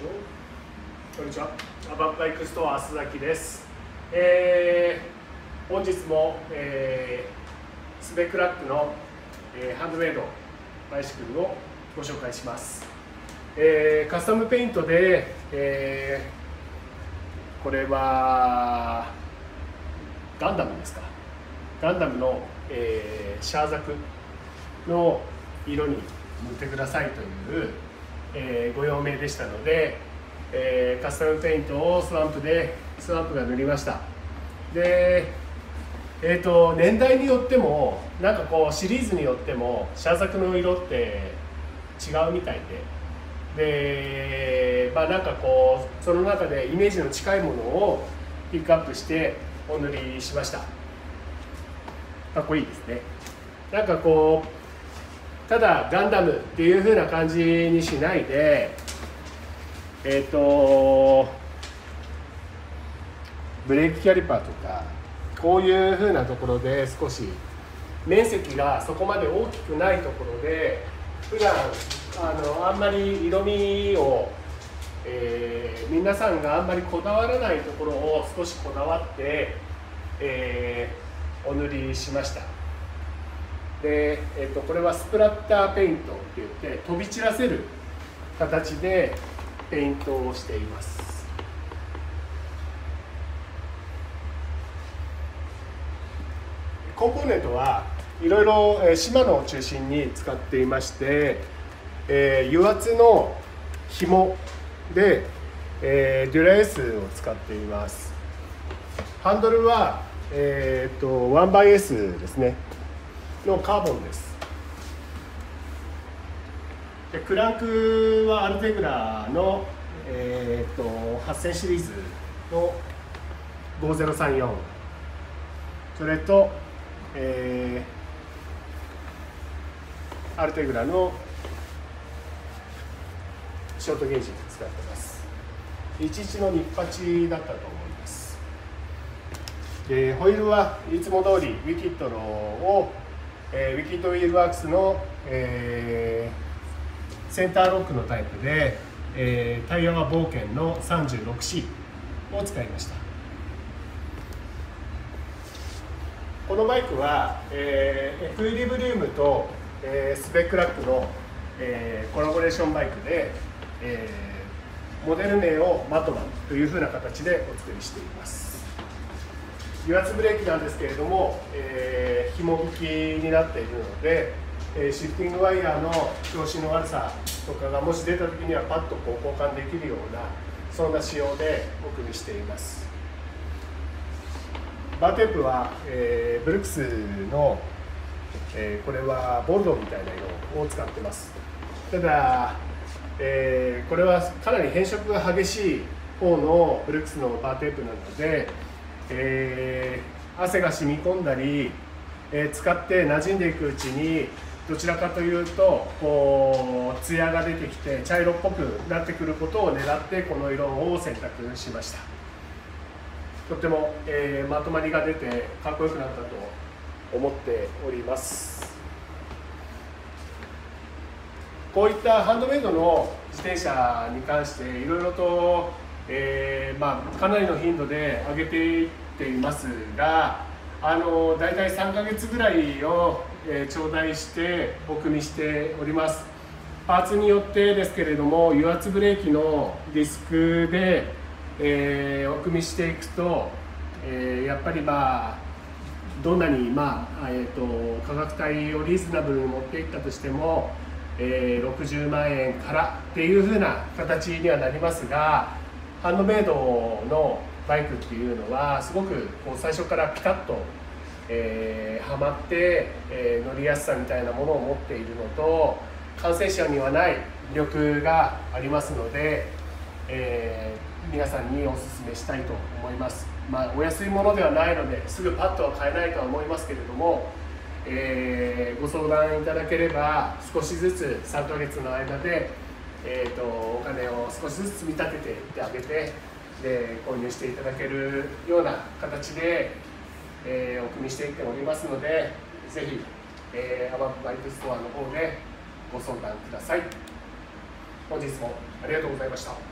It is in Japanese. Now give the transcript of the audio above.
こんにちは。アバンバイクストア須崎です。本日も、スベクラックの、ハンドメイドバイシクルをご紹介します。カスタムペイントで、これはガンダムですか。ガンダムの、シャーザクの色に塗ってくださいという、ご用命でしたので、カスタムペイントをスワンプが塗りました。で、年代によってもなんかこうシリーズによってもシャーザクの色って違うみたいで、なんかこうその中でイメージの近いものをピックアップしてお塗りしました。かっこいいですね。なんかこうただガンダムっていう風な感じにしないで、ブレーキキャリパーとかこういう風なところで少し面積がそこまで大きくないところで普段あんまり色味を、皆さんがあんまりこだわらないところを少しこだわって、お塗りしました。で、これはスプラッターペイントっていって飛び散らせる形でペイントをしています。コンポーネントはいろいろシマノを中心に使っていまして、油圧の紐で、デュラエースを使っています。ハンドルは、1/S ですねのカーボンです。でクランクはアルテグラの、8000シリーズの5034、それと、アルテグラのショートゲージで使ってます。11のニッパチだったと思います。でホイールはいつも通りウィキッドを、ウィキッドウィールワークスの、センターロックのタイプで、タイヤは冒険の 36C を使いました。このバイクは、エクイリブリウムと、スベクラックの、コラボレーションバイクで、モデル名をマトマンというふうな形でお作りしています。油圧ブレーキなんですけれども、紐引きになっているので、シフティングワイヤーの調子の悪さとかがもし出た時にはパッとこう交換できるようなそんな仕様でお組みしています。バーテープは、ブルックスの、これはボルドーみたいな色を使ってます。ただ、これはかなり変色が激しい方のブルックスのバーテープなので、汗が染み込んだり、使って馴染んでいくうちにどちらかというとこう艶が出てきて茶色っぽくなってくることを狙ってこの色を選択しました。とっても、まとまりが出てかっこよくなったと思っております。こういったハンドメイドの自転車に関していろいろと、かなりの頻度で上げていっていますが、だいたい3ヶ月ぐらいを、頂戴してお組みしております。パーツによってですけれども、油圧ブレーキのディスクで、お組みしていくと、やっぱりどんなに、価格帯をリーズナブルに持っていったとしても、60万円からっていう風な形にはなりますが、ハンドメイドのバイクっていうのはすごくこう最初からピタッと、はまって、乗りやすさみたいなものを持っているのと完成車にはない魅力がありますので、皆さんにお勧めしたいと思います。お安いものではないのですぐパッとは買えないとは思いますけれども、ご相談いただければ少しずつ3ヶ月の間で、お金を少しずつ積み立てていってあげて、購入していただけるような形で、お組みしていっておりますので、ぜひ、アバンバイクストアの方でご相談ください。本日もありがとうございました。